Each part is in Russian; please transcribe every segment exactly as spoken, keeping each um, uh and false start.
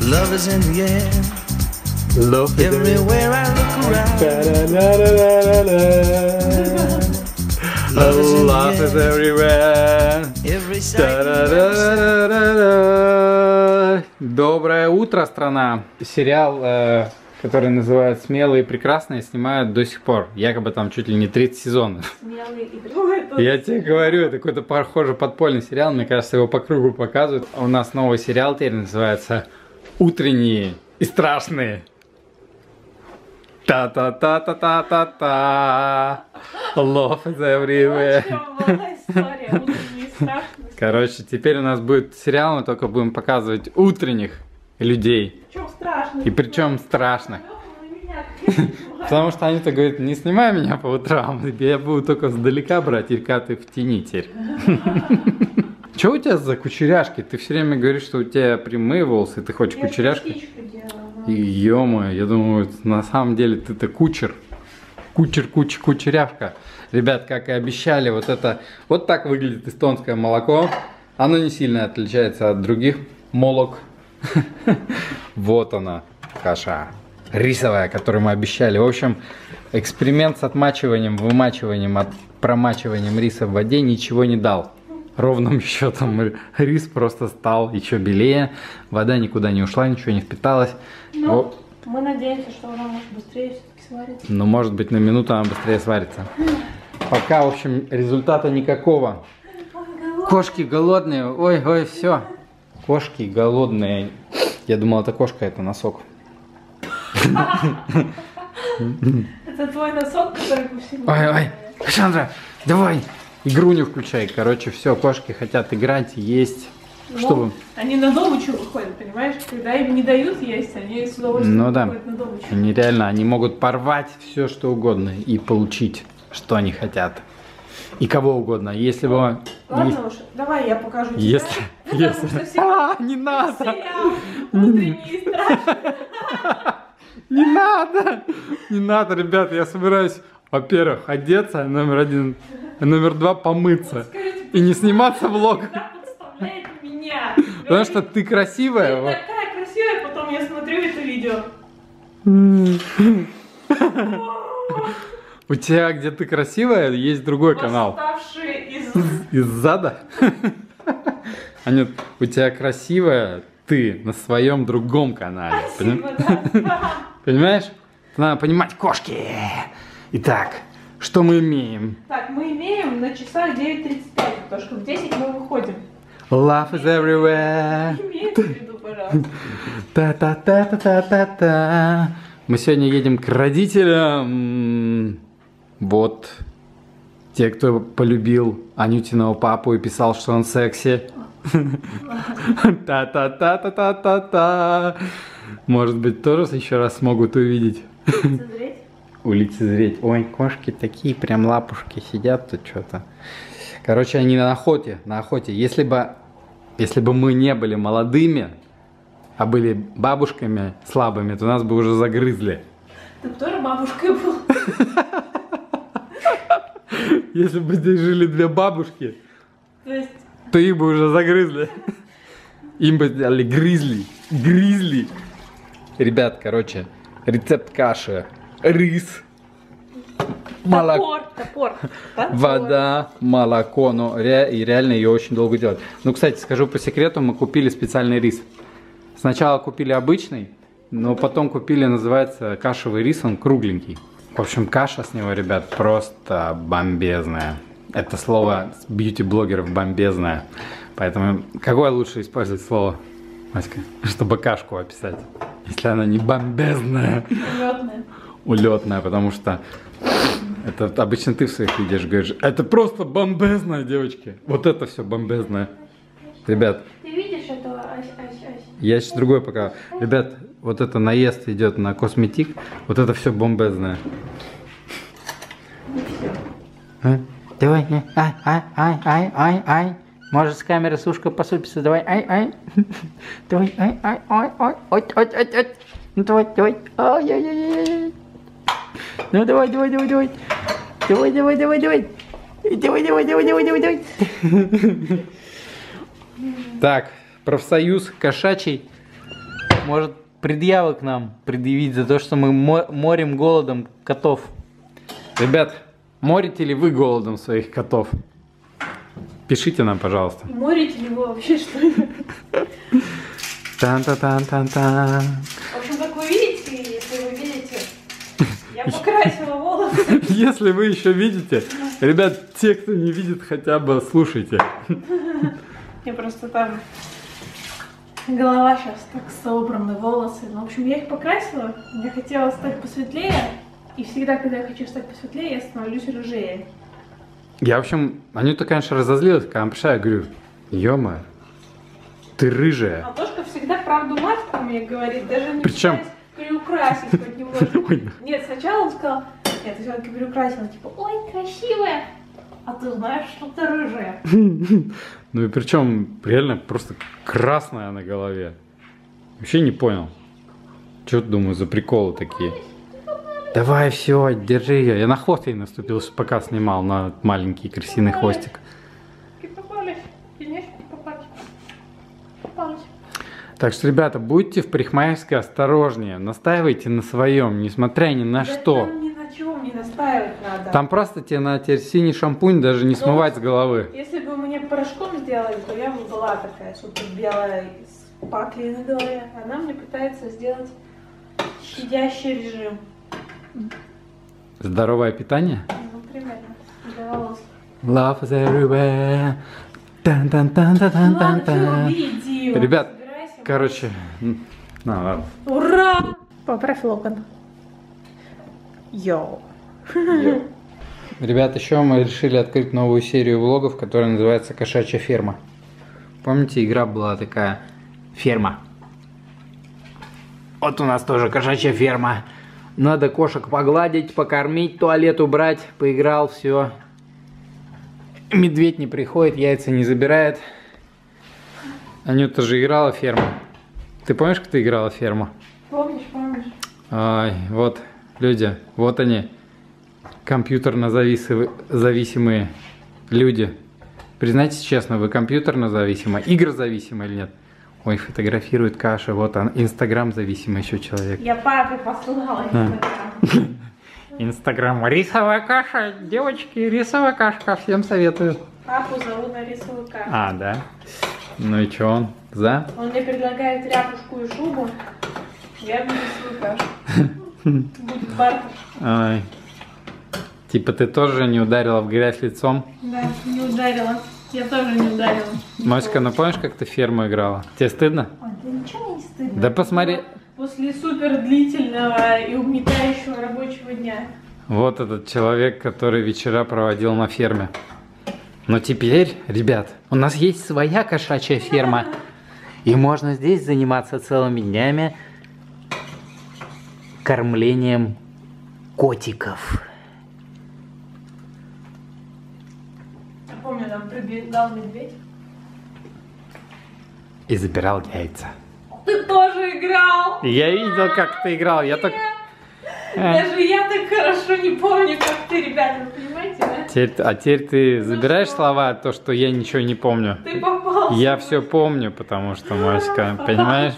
Love is in the air. Love Everywhere I look around. Love is everywhere. Every second. Доброе утро, страна. Сериал, э, который называют «Смелые и прекрасные», снимают до сих пор. Якобы там чуть ли не тридцать сезонов. Смелые и прекрасные. Я тебе говорю, это какой-то похожий подпольный сериал. Мне кажется, его по кругу показывают. У нас новый сериал теперь называется «Утренние и страшные». Та-та-та-та-та-та-та. Love is everywhere. Короче, теперь у нас будет сериал, мы только будем показывать утренних людей. Причем страшно. И причем страшно. Потому что они-то говорят, не снимай меня по утрам, я буду только сдалека брать, Ирка, ты в тени теперь. Что у тебя за кучеряшки? Ты все время говоришь, что у тебя прямые волосы, ты хочешь кучеряшки? Ё-моё, я думаю, на самом деле ты-то кучер. Кучер, кучер, кучерявка. Ребят, как и обещали, вот это, вот так выглядит эстонское молоко. Оно не сильно отличается от других молок. Вот она, каша рисовая, которую мы обещали. В общем, эксперимент с отмачиванием, вымачиванием, от промачиванием риса в воде ничего не дал. Ровным счетом рис просто стал еще белее, вода никуда не ушла, ничего не впиталась. Ну, вот. Мы надеемся, что она может быстрее все-таки сварится. Ну, может быть, на минуту она быстрее сварится. Пока, в общем, результата никакого. Кошки голодные, ой, ой, все. Кошки голодные. Я думал, это кошка, это носок. Это твой носок, который по всему. Ой, ой, Александра, давай. Игру не включай. Короче, все, кошки хотят играть, есть. Ну, чтобы... Они на добычу выходят, понимаешь? Когда им не дают есть, они с удовольствием ну, да. выходят на добычу. Они реально, они могут порвать все, что угодно и получить, что они хотят. И кого угодно. Если бы... Ладно Если... уж, давай я покажу тебе. Если... Если... А, не надо! Утренние страшные. Не надо! Не надо, ребят, я собираюсь, во-первых, одеться, номер один, номер два, помыться. И не сниматься влог. Меня. Потому что ты красивая. Ты такая красивая, потом я смотрю это видео. У тебя, где ты красивая, есть другой канал. Восставшие из... Из зада? А нет, у тебя красивая ты на своем другом канале. Спасибо, да. Понимаешь? Надо понимать, кошки. Итак, что мы имеем? Так, мы имеем на часах девять тридцать пять, потому что в десять мы выходим. Love is everywhere. Имейте в виду, пожалуйста. Та-та-та-та-та-та-та. Мы сегодня едем к родителям. Вот. Те, кто полюбил Анютиного папу и писал, что он секси. Та-та-та-та-та-та-та. Может быть, тоже еще раз смогут увидеть. Лицезреть? Улицезреть. Ой, кошки такие, прям лапушки сидят тут что-то. Короче, они на охоте, на охоте. Если бы, если бы мы не были молодыми, а были бабушками слабыми, то нас бы уже загрызли. Ты бы тоже бабушкой был? Если бы здесь жили две бабушки, То есть... то их бы уже загрызли. Им бы сделали гризли. Гризли. Ребят, короче, рецепт каши. Рис. Молоко. Топор, топор. Вода, молоко, но ре, и реально ее очень долго делать. Ну, кстати, скажу по секрету, мы купили специальный рис. Сначала купили обычный, но потом купили, называется, кашевый рис, он кругленький. В общем, каша с него, ребят, просто бомбезная. Это слово бьюти-блогеров бомбезная. Поэтому какое лучше использовать слово, Маська, чтобы кашку описать, если она не бомбезная? Улетная. Улетная, потому что это обычно ты в своих видео говоришь, это просто бомбезная, девочки. Вот это все бомбезное. Ребят. Ты видишь этого ась, ась, ась? Я сейчас другой пока. Ребят, вот это наезд идет на косметик. Вот это все бомбезное. Не все. А? Давай, не. Ай, ай, ай, ай, ай, ай. Может с камеры с ушка посыпется. Давай, ай, ай. Давай, ай, ай, ай, ай, ай, ай, ай, ай. Ну давай, давай. Ай, ай, ай, ай. Ну давай, давай, давай, давай. Давай, давай, давай, давай. Давай, давай, давай, давай, давай, давай. Так, профсоюз кошачий может предъявы к нам предъявить за то, что мы мо морим голодом котов. Ребят, морите ли вы голодом своих котов? Пишите нам, пожалуйста. Морите ли вы вообще что-нибудь? Тан-та-тан-тан-тан. В общем, как вы видите, если вы видите, я покрасила волосы. Если вы еще видите, ребят, те, кто не видит, хотя бы слушайте. Я просто там голова сейчас так собраны, волосы. Ну, в общем, я их покрасила. Я хотела стать посветлее. И всегда, когда я хочу стать посветлее, я становлюсь рыжее. Я, в общем, Анюта, конечно, разозлилась, когда я пришла, я говорю, ё-моё, ты рыжая. Антошка всегда правду матку мне говорит, даже не Причем... пытаясь приукрасить хоть немного. Нет, сначала он сказал, нет, сначала ты приукрасила, типа, ой, красивая, а ты знаешь, что ты рыжая. Ну и причем реально просто красная на голове. Вообще не понял. Что ты, думаю, за приколы такие? Давай, все, держи ее. Я на хвост ей наступил, пока снимал на маленький крысиный хвостик. Ты попались, конечно, попались. Попались. Так что, ребята, будьте в парикмахерской осторожнее. Настаивайте на своем, несмотря ни на Да что. там ни на чем не настаивать надо. Там просто тебе надо теперь синий шампунь даже не Ну, смывать с головы. Если бы мне порошком сделали, то я бы была такая супер белая с паклей на голове. Она мне пытается сделать щадящий режим. Здоровое питание? Ну, примерно. Для волос. Love is everywhere. Тан -тан -тан -тан -тан Ладно, -тан. всё, видео. Ребят, Собирайся. короче, на, ладно. Ура! Поправь локон. Йоу. Ребят, еще мы решили открыть новую серию влогов, которая называется «Кошачья ферма». Помните, игра была такая «Ферма». Вот у нас тоже кошачья ферма. Надо кошек погладить, покормить, туалет убрать. Поиграл, все. Медведь не приходит, яйца не забирает. Анюта же играла в ферму. Ты помнишь, как ты играла в ферму? Помнишь, помнишь? Ай, вот, люди, вот они. Компьютерно зависимые, зависимые люди. Признайтесь честно, вы компьютерно зависимы, игрозависимы или нет? Ой, фотографирует каша, вот он, инстаграм зависимый еще человек. Я папе послала А. инстаграм. Инстаграм, рисовая каша, девочки, рисовая кашка, всем советую. Папу зовут на рисовую кашу. А, да? Ну и что он, за? Он мне предлагает ряпушку и шубу. Я буду рисовую кашу. Будет бартер. Ай. Типа ты тоже не ударила в грязь лицом? Да, не ударила. Я тоже не ударила. Моська, ну помнишь, как ты в ферму играла? Тебе стыдно? Ой, да ничего не стыдно. Да посмотри. После супер длительного и угнетающего рабочего дня. Вот этот человек, который вечера проводил на ферме. Но теперь, ребят, у нас есть своя кошачья ферма. И можно здесь заниматься целыми днями кормлением котиков. Я помню, там прибегал медведь. И забирал яйца. Ты тоже играл! Я видел, как ты играл. Я так... Даже я так хорошо не помню, как ты, ребята, вы понимаете, да? Теперь, а теперь ты забираешь слова, то, что я ничего не помню. Ты попался. Я все помню, потому что, Моська, понимаешь?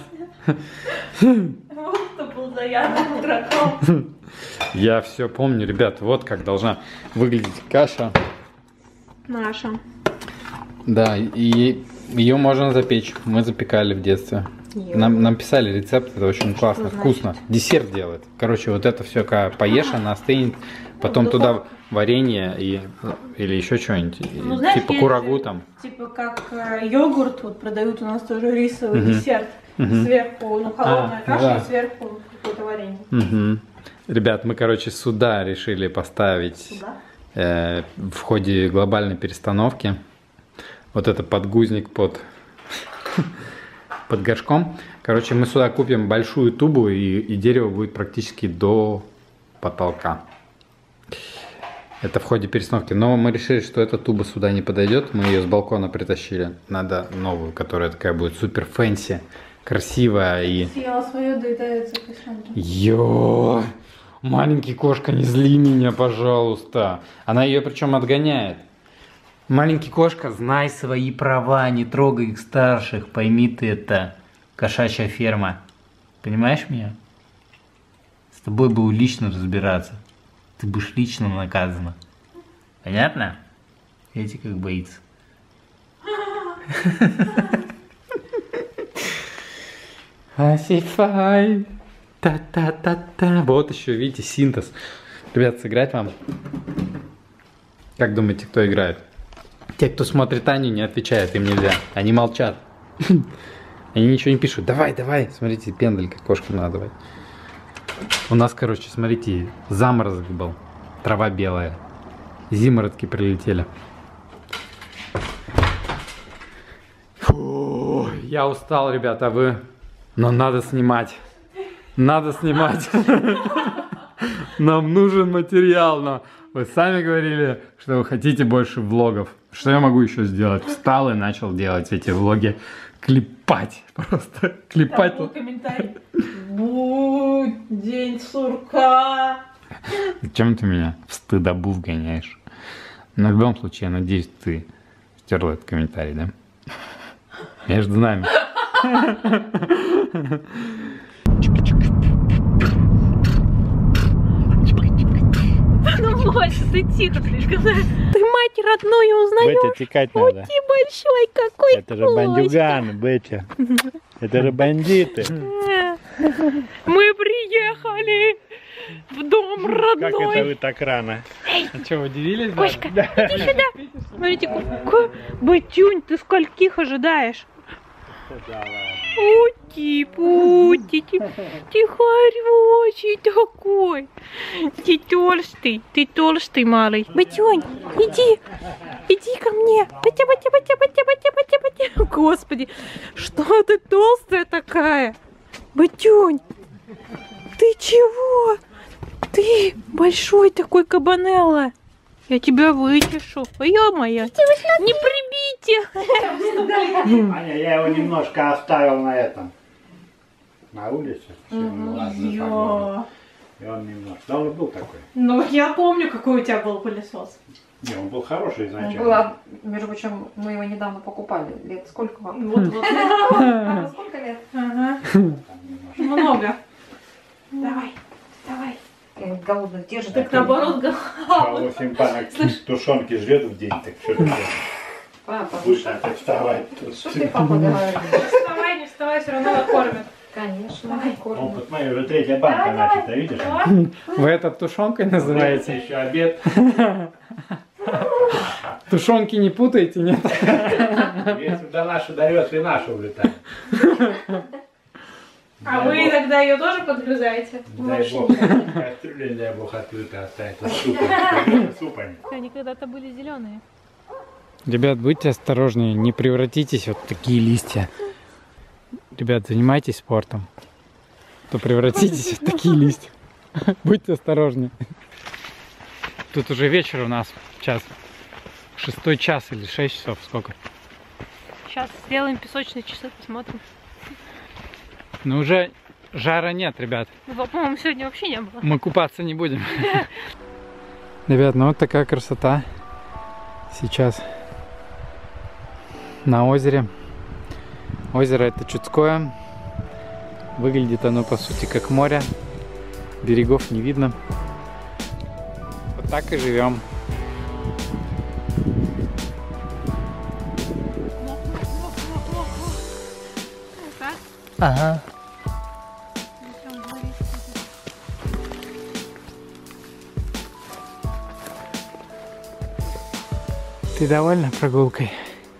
Вот кто был заядлым игроком. Я все помню, ребят, вот как должна выглядеть каша. Наша. Да, и ее можно запечь. Мы запекали в детстве. Нам, нам писали рецепт, это очень классно, вкусно. Десерт делает. Короче, вот это все, когда поешь, она остынет. Потом Ну, туда варенье и, или еще что-нибудь. Ну, знаешь, типа есть курагу же, там. Типа как э, йогурт, вот продают у нас тоже рисовый Мгм. десерт. Мгм. Сверху, ну, холодная А, каша, да. и сверху какое-то варенье. Мгм. Ребят, мы, короче, сюда решили поставить Сюда? э, в ходе глобальной перестановки. Вот это подгузник под, под горшком. Короче, мы сюда купим большую тубу, и, и дерево будет практически до потолка. Это в ходе перестановки. Но мы решили, что эта туба сюда не подойдет. Мы ее с балкона притащили. Надо новую, которая такая будет супер фэнси, красивая и... Съела свое, доедается кошонки. Йо, маленький кошка, не зли меня, пожалуйста. Она ее причем отгоняет. Маленький кошка, знай свои права, не трогай их старших, пойми ты это. Кошачья ферма. Понимаешь меня? С тобой буду лично разбираться. Ты будешь лично наказана. Понятно? Видите, как боится. Асифай. Та-та-та-та. Вот еще, видите, синтез. Ребят, сыграть вам? Как думаете, кто играет? Те, кто смотрит Аню, не отвечают, им нельзя. Они молчат. Они ничего не пишут. Давай, давай. Смотрите, пендаль, кошку надо давать. У нас, короче, смотрите, заморозок был. Трава белая. Зимородки прилетели. Фу, я устал, ребята, а вы? Но надо снимать. Надо снимать. Нам нужен материал, но вы сами говорили, что вы хотите больше влогов. Что я могу еще сделать? Встал и начал делать эти влоги. Клепать. Просто клепать. Там был комментарий. Будь, день сурка. Зачем ты меня в стыдобу вгоняешь? Но в любом случае, я надеюсь, ты стерла этот комментарий, да? Между нами. Ну, Вася, ты тихо слишком. Ты мать родную узнаешь? Бетя, текать надо. Ты большой какой. Это же бандюганы, Бетя. Это же бандиты. Мы приехали в дом родной. Как это вы так рано? А что, удивились? Кошка, иди сюда. Смотрите, какой... Батюнь, ты скольких ожидаешь? Ути, пути, ты хороший такой. Ты толстый, ты толстый малый. Батюнь, иди, иди ко мне. Батя, батя, батя, батя, батя, батя, батя. Господи, что ты толстая такая? Батюнь, ты чего? Ты большой такой кабанелла. Я тебя вытешу. Ё-моё. Не прибейте. Аня, я его немножко оставил на этом. На улице. Ну, ладно, согласен. И он немножко. Да он был такой. Ну, я помню, какой у тебя был пылесос. Не, он был хороший Он изначально. был, а, между прочим, мы его недавно покупали. Лет сколько вам? Вот, вот. Мама, сколько лет? Ага. Там немножко. Много. Давай, давай. Э, Голодных держит. Так наоборот, голова. восемь банок тушенки жрет в день, так что ты Папа, будешь опять вставать. что ты, папа, говоришь? Вставай, не вставай, все равно накормят. Конечно, Он, кормит. посмотри, уже третья банка начата, видишь? Вы это тушенкой называете? Еще обед. Тушенки не путаете, нет? Если до нашу дорвет, и нашу улетает. А вы иногда ее тоже подгрызаете? Дай бог, кастрюля, дай бог, открыто останется. Супами. Супами. Они когда-то были зеленые. Ребят, будьте осторожнее, не превратитесь вот в такие листья. Ребят, занимайтесь спортом, то превратитесь в такие листья. Будьте осторожнее. Тут уже вечер у нас, час, шестой час или шесть часов, сколько? Сейчас сделаем песочные часы, посмотрим. Но уже жара нет, ребят. Ну, по-моему, сегодня вообще не было. Мы купаться не будем. Ребят, ну вот такая красота сейчас на озере. Озеро это Чудское. Выглядит оно по сути как море. Берегов не видно. Вот так и живем. Ага. Ты довольна прогулкой?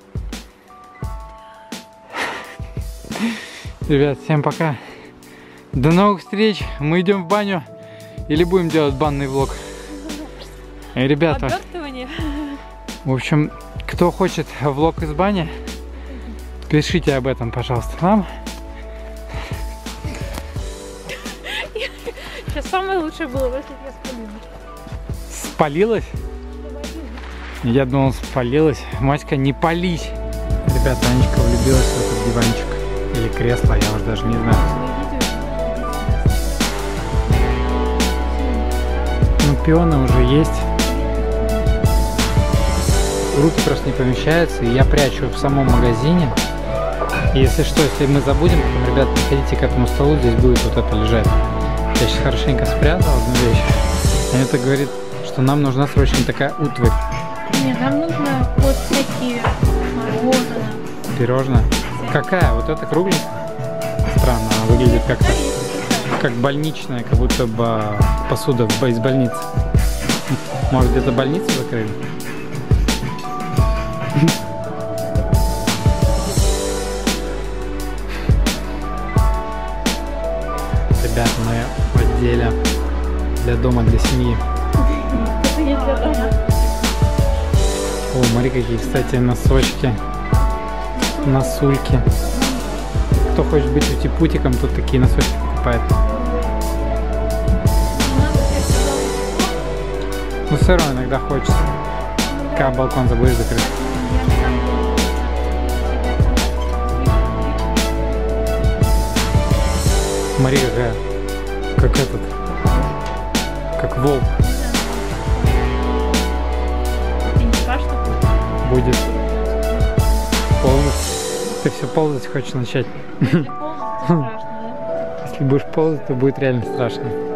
Ребят, всем пока. До новых встреч. Мы идем в баню или будем делать банный влог. И, ребята, Обертывание. в общем, кто хочет влог из бани, пишите об этом, пожалуйста, нам. Сейчас самое лучшее было, если бы я спалилась. Спалилась? Я думал, спалилась. Маська, не пались. Ребята, Анечка влюбилась в этот диванчик. Или кресло, я уже даже не знаю. Ну, пионы уже есть. Руки просто не помещаются. И я прячу в самом магазине. Если что, если мы забудем, потом, ребят, приходите к этому столу, здесь будет вот это лежать. Я сейчас хорошенько спрятал одну вещь. Аня говорит, что нам нужна срочно такая утварь. Не, нам нужно вот всякие мороженое. Пирожное. Какая? Вот эта кругленькая? Странно, она выглядит как, как больничная, как будто бы посуда из больницы. Может, где-то больницу закрыли? Ребята, мы в отделе для дома, для семьи. Это не для дома. О, смотри, какие, кстати, носочки, носульки. Кто хочет быть ути-путиком, тут такие носочки покупает. Но все равно иногда хочется. Когда балкон забудешь закрыть. Смотри, какая, как этот, как волк. Тебе не страшно? Будет ползать. Ты все ползать хочешь начать. Если ползать, то страшно, да? Если будешь ползать, то будет реально страшно.